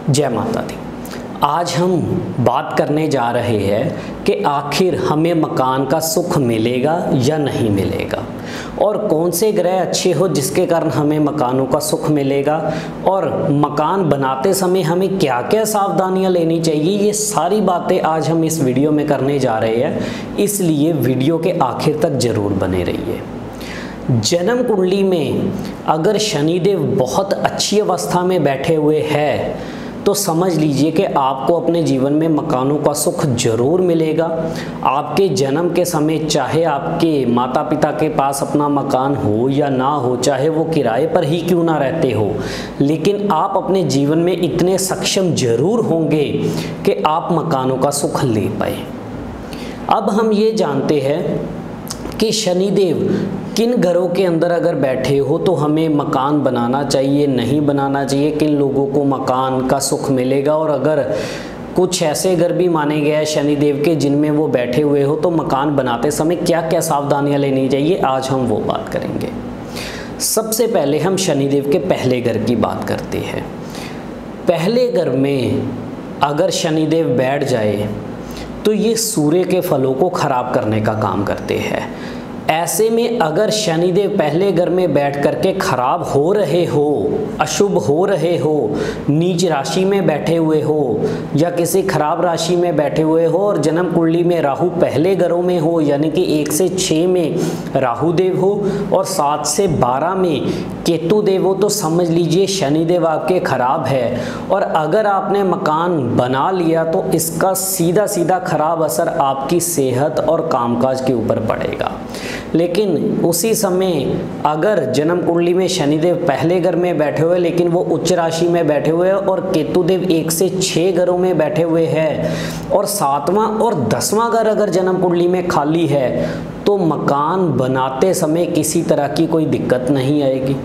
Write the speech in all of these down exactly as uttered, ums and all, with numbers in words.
जय माता दी। आज हम बात करने जा रहे हैं कि आखिर हमें मकान का सुख मिलेगा या नहीं मिलेगा, और कौन से ग्रह अच्छे हो जिसके कारण हमें मकानों का सुख मिलेगा, और मकान बनाते समय हमें क्या क्या सावधानियां लेनी चाहिए। ये सारी बातें आज हम इस वीडियो में करने जा रहे हैं, इसलिए वीडियो के आखिर तक ज़रूर बने रहिए। जन्म कुंडली में अगर शनिदेव बहुत अच्छी अवस्था में बैठे हुए हैं तो समझ लीजिए कि आपको अपने जीवन में मकानों का सुख जरूर मिलेगा। आपके जन्म के समय चाहे आपके माता पिता के पास अपना मकान हो या ना हो, चाहे वो किराए पर ही क्यों ना रहते हो, लेकिन आप अपने जीवन में इतने सक्षम जरूर होंगे कि आप मकानों का सुख ले पाए। अब हम ये जानते हैं कि शनिदेव किन घरों के अंदर अगर बैठे हो तो हमें मकान बनाना चाहिए, नहीं बनाना चाहिए, किन लोगों को मकान का सुख मिलेगा, और अगर कुछ ऐसे घर भी माने गए हैं शनिदेव के जिनमें वो बैठे हुए हो तो मकान बनाते समय क्या क्या सावधानियां लेनी चाहिए, आज हम वो बात करेंगे। सबसे पहले हम शनिदेव के पहले घर की बात करते हैं। पहले घर में अगर शनिदेव बैठ जाए तो ये सूर्य के फलों को खराब करने का काम करते हैं। ऐसे में अगर शनिदेव पहले घर में बैठ करके खराब हो रहे हो, अशुभ हो रहे हो, नीच राशि में बैठे हुए हो या किसी खराब राशि में बैठे हुए हो, और जन्म कुंडली में राहु पहले घरों में हो, यानी कि एक से छः में राहु देव हो और सात से बारह में केतु देव हो, तो समझ लीजिए शनिदेव आपके खराब है। और अगर आपने मकान बना लिया तो इसका सीधा सीधा खराब असर आपकी सेहत और कामकाज के ऊपर पड़ेगा। लेकिन उसी समय अगर जन्म कुंडली में शनिदेव पहले घर में बैठे हुए लेकिन वो उच्च राशि में बैठे हुए हैं और केतुदेव एक से छः घरों में बैठे हुए हैं और सातवां और दसवां घर अगर जन्म कुंडली में खाली है तो मकान बनाते समय किसी तरह की कोई दिक्कत नहीं आएगी।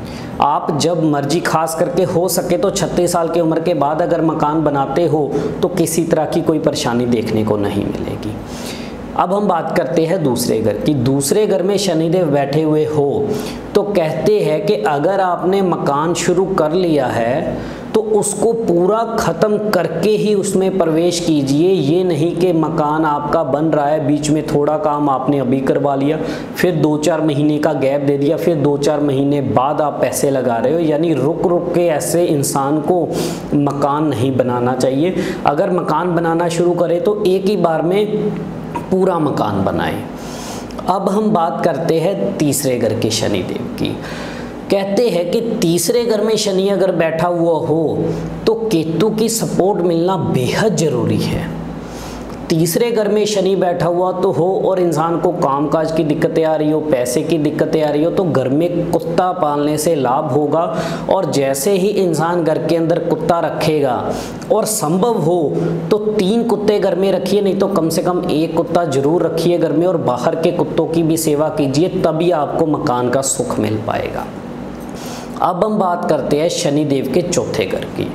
आप जब मर्जी, खास करके हो सके तो छत्तीस साल की उम्र के बाद अगर मकान बनाते हो तो किसी तरह की कोई परेशानी देखने को नहीं मिलेगी। अब हम बात करते हैं दूसरे घर की। दूसरे घर में शनिदेव बैठे हुए हो तो कहते हैं कि अगर आपने मकान शुरू कर लिया है तो उसको पूरा ख़त्म करके ही उसमें प्रवेश कीजिए। ये नहीं कि मकान आपका बन रहा है, बीच में थोड़ा काम आपने अभी करवा लिया, फिर दो चार महीने का गैप दे दिया, फिर दो चार महीने बाद आप पैसे लगा रहे हो, यानी रुक रुक के ऐसे इंसान को मकान नहीं बनाना चाहिए। अगर मकान बनाना शुरू करें तो एक ही बार में पूरा मकान बनाएं। अब हम बात करते हैं तीसरे घर के शनिदेव की। कहते हैं कि तीसरे घर में शनि अगर बैठा हुआ हो तो केतु की सपोर्ट मिलना बेहद ज़रूरी है। तीसरे घर में शनि बैठा हुआ तो हो और इंसान को कामकाज की दिक्कतें आ रही हो, पैसे की दिक्कतें आ रही हो, तो घर में कुत्ता पालने से लाभ होगा। और जैसे ही इंसान घर के अंदर कुत्ता रखेगा, और संभव हो तो तीन कुत्ते घर में रखिए, नहीं तो कम से कम एक कुत्ता जरूर रखिए घर में, और बाहर के कुत्तों की भी सेवा कीजिए, तभी आपको मकान का सुख मिल पाएगा। अब हम बात करते हैं शनिदेव के चौथे घर की।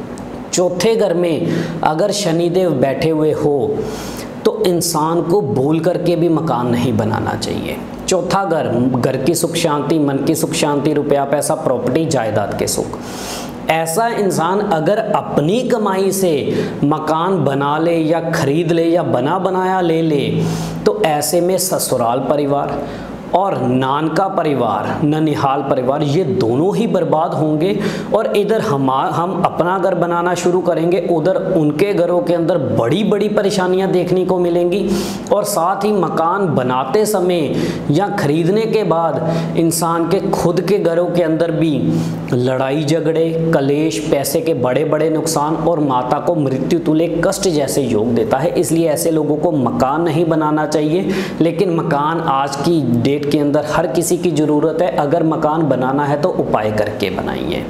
चौथे घर में अगर शनिदेव बैठे हुए हो तो इंसान को भूल करके भी मकान नहीं बनाना चाहिए। चौथा घर, घर की सुख शांति, मन की सुख शांति, रुपया पैसा, प्रॉपर्टी, जायदाद के सुख। ऐसा इंसान अगर अपनी कमाई से मकान बना ले या खरीद ले या बना बनाया ले ले तो ऐसे में ससुराल परिवार और नानका परिवार, ननिहाल परिवार, ये दोनों ही बर्बाद होंगे। और इधर हम हम अपना घर बनाना शुरू करेंगे, उधर उनके घरों के अंदर बड़ी बड़ी परेशानियां देखने को मिलेंगी। और साथ ही मकान बनाते समय या खरीदने के बाद इंसान के खुद के घरों के अंदर भी लड़ाई झगड़े, कलेश, पैसे के बड़े बड़े नुकसान और माता को मृत्यु तुल्य कष्ट जैसे योग देता है। इसलिए ऐसे लोगों को मकान नहीं बनाना चाहिए। लेकिन मकान आज की डेट के अंदर हर किसी की जरूरत है। अगर मकान बनाना है तो उपाय करके बनाइए।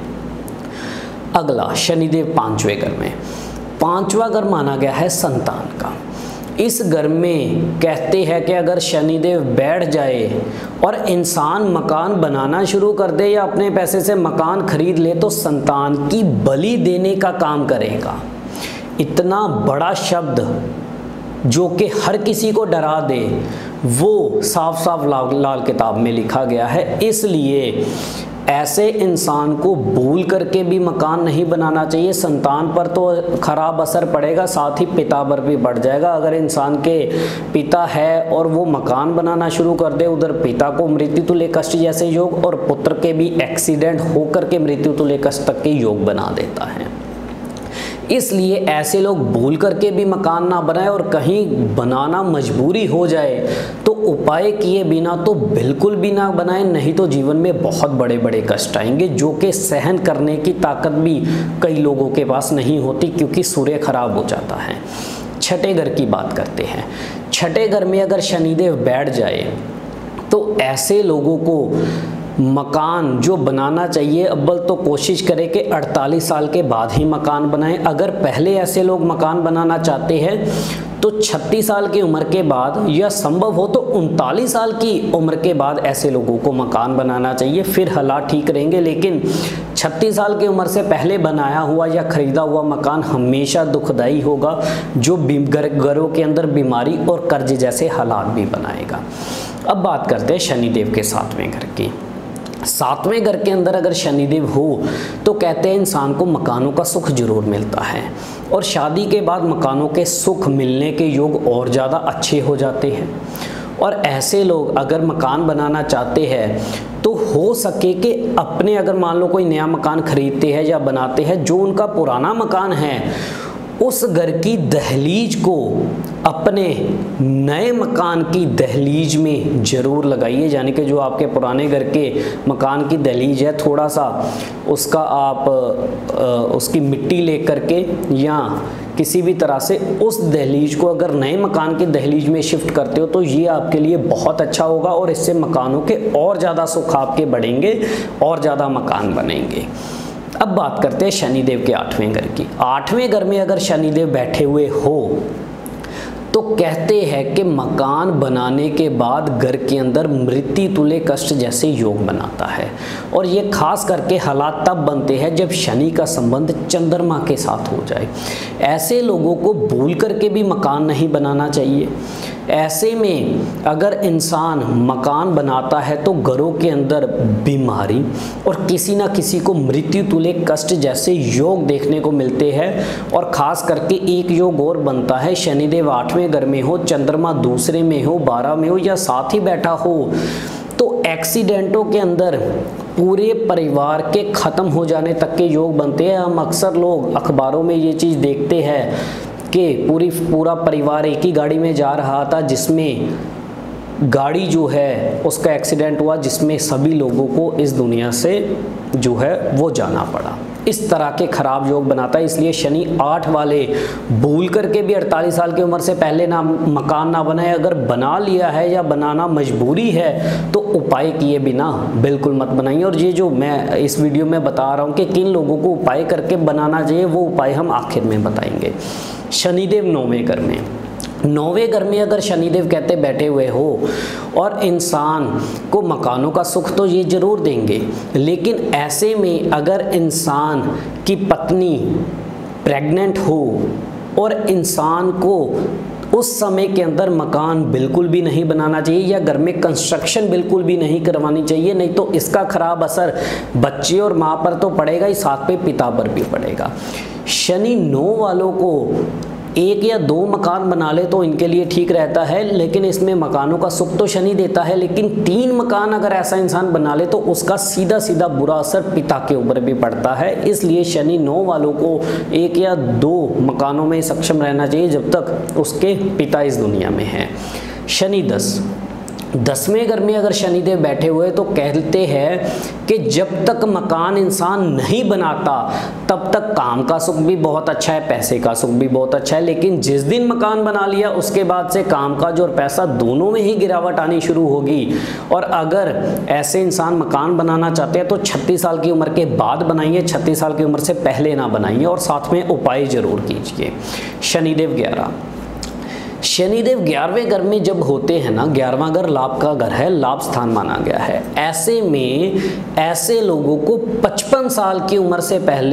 अगला, शनिदेव पांचवें घर में। पांचवा घर माना गया है संतान का। इस घर में कहते हैं कि अगर शनिदेव बैठ जाए और इंसान मकान बनाना शुरू कर दे या अपने पैसे से मकान खरीद ले तो संतान की बलि देने का काम करेगा। इतना बड़ा शब्द जो कि हर किसी को डरा दे, वो साफ साफ लाल, लाल किताब में लिखा गया है। इसलिए ऐसे इंसान को भूल करके भी मकान नहीं बनाना चाहिए। संतान पर तो खराब असर पड़ेगा, साथ ही पिता पर भी बढ़ जाएगा। अगर इंसान के पिता है और वो मकान बनाना शुरू कर दे, उधर पिता को मृत्यु तुल्य कष्ट जैसे योग और पुत्र के भी एक्सीडेंट होकर के मृत्यु तुल्य कष्ट तक के योग बना देता है। इसलिए ऐसे लोग भूल करके भी मकान ना बनाए और कहीं बनाना मजबूरी हो जाए तो उपाय किए बिना तो बिल्कुल भी ना बनाए, नहीं तो जीवन में बहुत बड़े बड़े कष्ट आएंगे जो कि सहन करने की ताकत भी कई लोगों के पास नहीं होती, क्योंकि सूर्य खराब हो जाता है। छठे घर की बात करते हैं। छठे घर में अगर शनिदेव बैठ जाए तो ऐसे लोगों को मकान जो बनाना चाहिए, अव्वल तो कोशिश करें कि अड़तालीस साल के बाद ही मकान बनाएं। अगर पहले ऐसे लोग मकान बनाना चाहते हैं तो छत्तीस साल की उम्र के बाद, या संभव हो तो उनतालीस साल की उम्र के बाद ऐसे लोगों को मकान बनाना चाहिए, फिर हालात ठीक रहेंगे। लेकिन छत्तीस साल की उम्र से पहले बनाया हुआ या खरीदा हुआ मकान हमेशा दुखदाई होगा, जो घरों के अंदर बीमारी और कर्ज जैसे हालात भी बनाएगा। अब बात करते हैं शनिदेव के सातवें घर की। सातवें घर के अंदर अगर शनिदेव हो तो कहते हैं इंसान को मकानों का सुख जरूर मिलता है, और शादी के बाद मकानों के सुख मिलने के योग और ज़्यादा अच्छे हो जाते हैं। और ऐसे लोग अगर मकान बनाना चाहते हैं तो हो सके कि अपने, अगर मान लो कोई नया मकान खरीदते हैं या बनाते हैं, जो उनका पुराना मकान है उस घर की दहलीज को अपने नए मकान की दहलीज में ज़रूर लगाइए। यानी कि जो आपके पुराने घर के मकान की दहलीज है, थोड़ा सा उसका आप उसकी मिट्टी ले करके या किसी भी तरह से उस दहलीज को अगर नए मकान की दहलीज में शिफ्ट करते हो तो ये आपके लिए बहुत अच्छा होगा, और इससे मकानों के और ज़्यादा सुख आपके बढ़ेंगे और ज़्यादा मकान बनेंगे। अब बात करते हैं शनिदेव के आठवें घर की। आठवें घर में अगर शनिदेव बैठे हुए हो तो कहते हैं कि मकान बनाने के बाद घर के अंदर मृत्यु तुल्य कष्ट जैसे योग बनाता है, और ये खास करके हालात तब बनते हैं जब शनि का संबंध चंद्रमा के साथ हो जाए। ऐसे लोगों को भूल करके भी मकान नहीं बनाना चाहिए। ऐसे में अगर इंसान मकान बनाता है तो घरों के अंदर बीमारी और किसी ना किसी को मृत्यु तुल्य कष्ट जैसे योग देखने को मिलते हैं। और खास करके एक योग और बनता है, शनिदेव आठवें घर में हो, चंद्रमा दूसरे में हो, बारह में हो या साथ ही बैठा हो तो एक्सीडेंटों के अंदर पूरे परिवार के ख़त्म हो जाने तक के योग बनते हैं। हम अक्सर लोग अखबारों में ये चीज़ देखते हैं कि पूरी पूरा परिवार एक ही गाड़ी में जा रहा था, जिसमें गाड़ी जो है उसका एक्सीडेंट हुआ, जिसमें सभी लोगों को इस दुनिया से जो है वो जाना पड़ा। इस तरह के खराब योग बनाता है। इसलिए शनि आठ वाले भूल करके भी अड़तालीस साल की उम्र से पहले ना मकान ना बनाए। अगर बना लिया है या बनाना मजबूरी है तो उपाय किए बिना बिल्कुल मत बनाइए। और ये जो मैं इस वीडियो में बता रहा हूँ कि किन लोगों को उपाय करके बनाना चाहिए, वो उपाय हम आखिर में बताएंगे। शनिदेव नौवें घर में, नौवें घर में अगर शनिदेव कहते बैठे हुए हो और इंसान को मकानों का सुख तो ये जरूर देंगे, लेकिन ऐसे में अगर इंसान की पत्नी प्रेग्नेंट हो और इंसान को उस समय के अंदर मकान बिल्कुल भी नहीं बनाना चाहिए या घर में कंस्ट्रक्शन बिल्कुल भी नहीं करवानी चाहिए, नहीं तो इसका खराब असर बच्चे और माँ पर तो पड़ेगा ही, साथ पे पिता पर भी पड़ेगा। शनि नौ वालों को एक या दो मकान बना ले तो इनके लिए ठीक रहता है, लेकिन इसमें मकानों का सुख तो शनि देता है, लेकिन तीन मकान अगर ऐसा इंसान बना ले तो उसका सीधा सीधा बुरा असर पिता के ऊपर भी पड़ता है। इसलिए शनि नौ वालों को एक या दो मकानों में सक्षम रहना चाहिए जब तक उसके पिता इस दुनिया में हैं। शनि दस, दसवें घर में अगर शनिदेव बैठे हुए तो कहते हैं कि जब तक मकान इंसान नहीं बनाता तब तक काम का सुख भी बहुत अच्छा है, पैसे का सुख भी बहुत अच्छा है, लेकिन जिस दिन मकान बना लिया उसके बाद से कामकाज और पैसा दोनों में ही गिरावट आनी शुरू होगी। और अगर ऐसे इंसान मकान बनाना चाहते हैं तो छत्तीस साल की उम्र के बाद बनाइए, छत्तीस साल की उम्र से पहले ना बनाइए, और साथ में उपाय जरूर कीजिए। शनिदेव ग्यारह, शनिदेव ग्यारहवें घर में जब होते हैं ना, ग्यारहवां घर लाभ का घर है, लाभ स्थान माना गया है। ऐसे में ऐसे लोगों को पचपन साल की उम्र से पहले,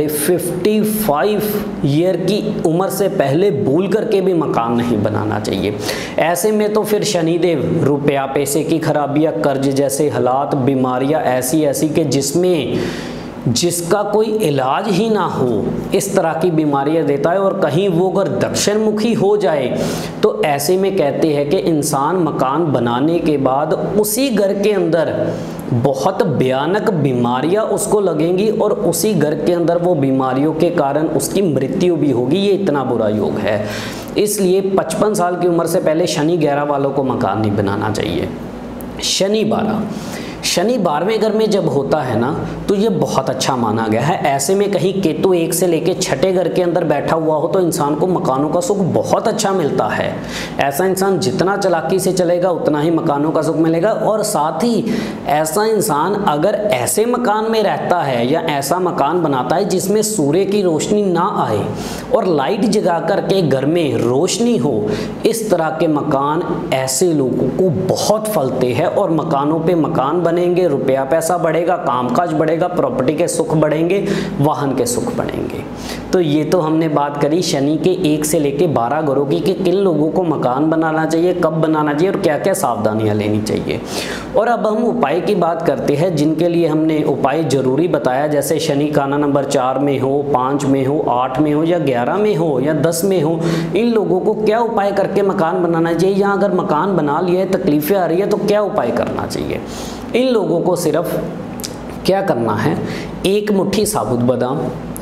पचपन ईयर की उम्र से पहले भूल करके भी मकान नहीं बनाना चाहिए। ऐसे में तो फिर शनिदेव रुपया पैसे की खराबियां, कर्ज जैसे हालात, बीमारियां ऐसी ऐसी कि जिसमें जिसका कोई इलाज ही ना हो, इस तरह की बीमारियां देता है। और कहीं वो अगर दक्षिण मुखी हो जाए तो ऐसे में कहते हैं कि इंसान मकान बनाने के बाद उसी घर के अंदर बहुत भयानक बीमारियां उसको लगेंगी और उसी घर के अंदर वो बीमारियों के कारण उसकी मृत्यु भी होगी। ये इतना बुरा योग है। इसलिए पचपन साल की उम्र से पहले शनि ग्यारह वालों को मकान नहीं बनाना चाहिए। शनि बारह शनि बारहवें घर में जब होता है ना, तो ये बहुत अच्छा माना गया है। ऐसे में कहीं केतु एक से लेके छठे घर के अंदर बैठा हुआ हो तो इंसान को मकानों का सुख बहुत अच्छा मिलता है। ऐसा इंसान जितना चालाकी से चलेगा उतना ही मकानों का सुख मिलेगा। और साथ ही ऐसा इंसान अगर ऐसे मकान में रहता है या ऐसा मकान बनाता है जिसमें सूर्य की रोशनी ना आए और लाइट जगा करके घर में रोशनी हो, इस तरह के मकान ऐसे लोगों को बहुत फलते हैं और मकानों पे मकान बनेंगे, रुपया पैसा बढ़ेगा, कामकाज बढ़ेगा, प्रॉपर्टी के सुख बढ़ेंगे, वाहन के सुख बढ़ेंगे। तो ये तो हमने बात करी शनि के एक से लेके बारह घरों की कि किन लोगों को मकान बनाना चाहिए, कब बनाना चाहिए और क्या क्या सावधानियां लेनी चाहिए। और अब हम उपाय की बात करते हैं जिनके लिए हमने उपाय जरूरी बताया। जैसे शनि खाना नंबर चार में हो, पाँच में हो, आठ में हो या ग्यारह में हो या दस में हो, इन लोगों को क्या उपाय करके मकान बनाना चाहिए, या अगर मकान बना लिया है तकलीफें आ रही है तो क्या उपाय करना चाहिए। इन लोगों को सिर्फ क्या करना है, एक मुट्ठी साबुत बादाम,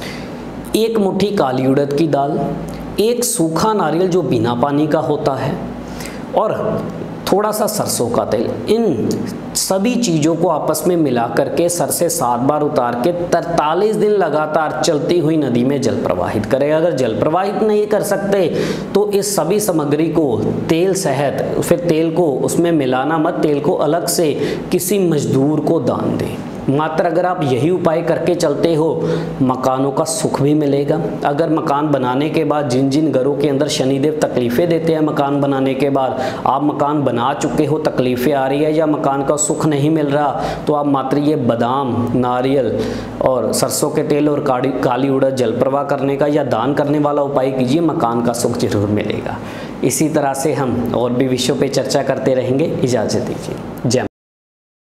एक मुट्ठी काली उड़द की दाल, एक सूखा नारियल जो बिना पानी का होता है और थोड़ा सा सरसों का तेल, इन सभी चीज़ों को आपस में मिला करके सर से सात बार उतार के तरतालीस दिन लगातार चलती हुई नदी में जल प्रवाहित करें। अगर जल प्रवाहित नहीं कर सकते तो इस सभी सामग्री को तेल सहित, फिर तेल को उसमें मिलाना मत, तेल को अलग से किसी मजदूर को दान दें। मात्र अगर आप यही उपाय करके चलते हो, मकानों का सुख भी मिलेगा। अगर मकान बनाने के बाद जिन जिन घरों के अंदर शनिदेव तकलीफ़ें देते हैं, मकान बनाने के बाद आप मकान बना चुके हो, तकलीफ़ें आ रही है या मकान का सुख नहीं मिल रहा, तो आप मात्र ये बादाम, नारियल और सरसों के तेल और काली काली उड़द जल प्रवाह करने का या दान करने वाला उपाय कीजिए, मकान का सुख जरूर मिलेगा। इसी तरह से हम और भी विषयों पर चर्चा करते रहेंगे। इजाज़त दीजिए। जय